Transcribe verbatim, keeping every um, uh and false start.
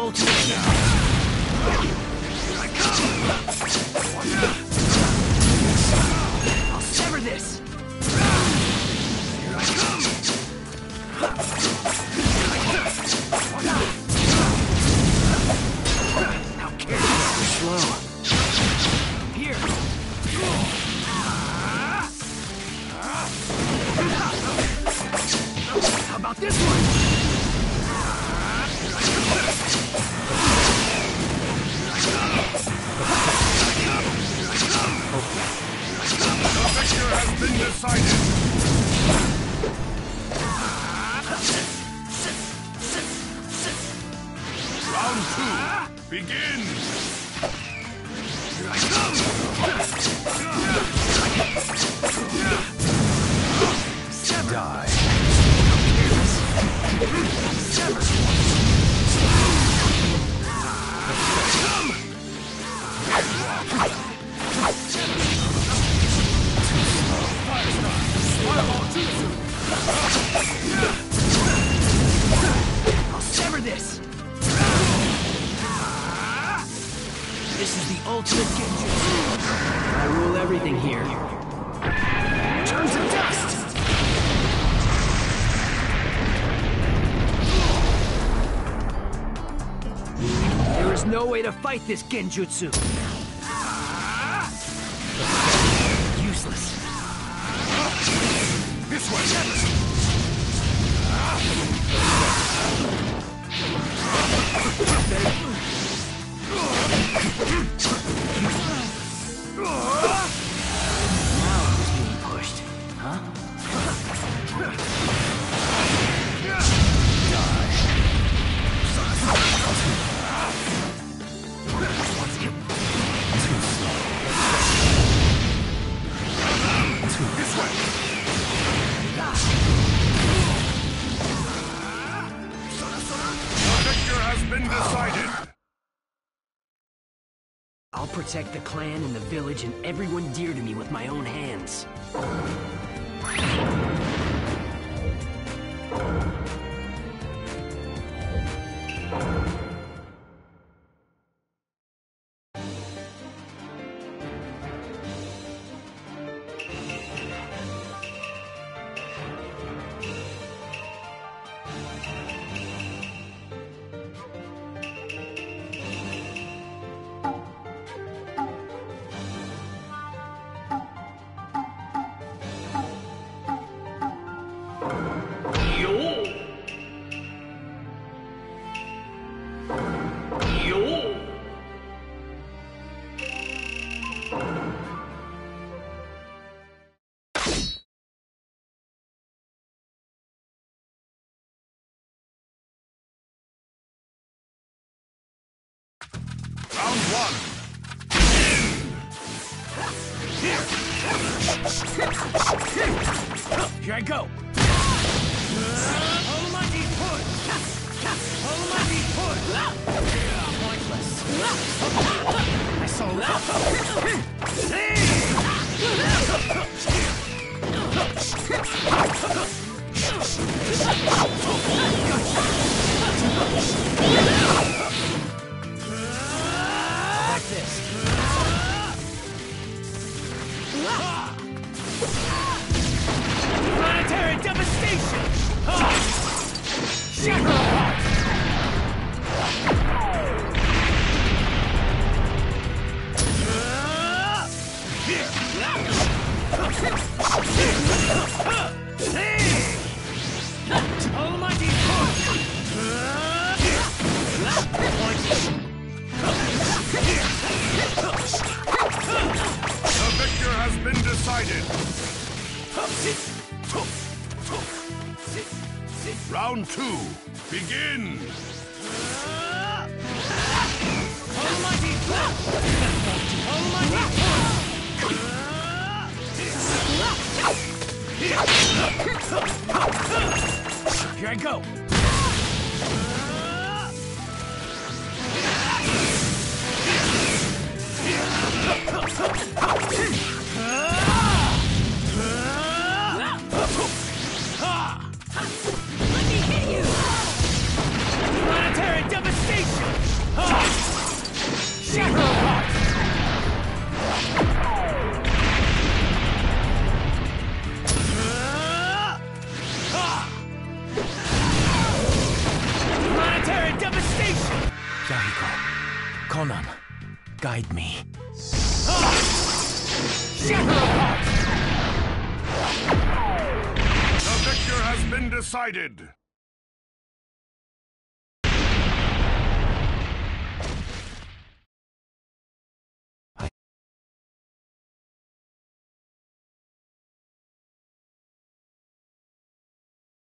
ultimate now. Here I come! I'll sever this! Here I come! Now careful, slow. Here! How about this one? The victor has been decided. Round two, begin. Here I come. Die. Sever. I'll sever this. This is the ultimate genjutsu. I rule everything here. Turn to dust. There is no way to fight this genjutsu. Useless. This way. Now who's being pushed, huh? This way. The victor has been decided. I'll protect the clan and the village and everyone dear to me with my own hands. Round one. Here I go! Almighty push! Almighty push! Pointless. I saw that. Like this. Planetary devastation! Shatter apart! Almighty push! The victor has been decided. Round two, begin. Almighty push! Almighty push! Here I go! Let me hit you! Planetary devastation! The victor has been decided.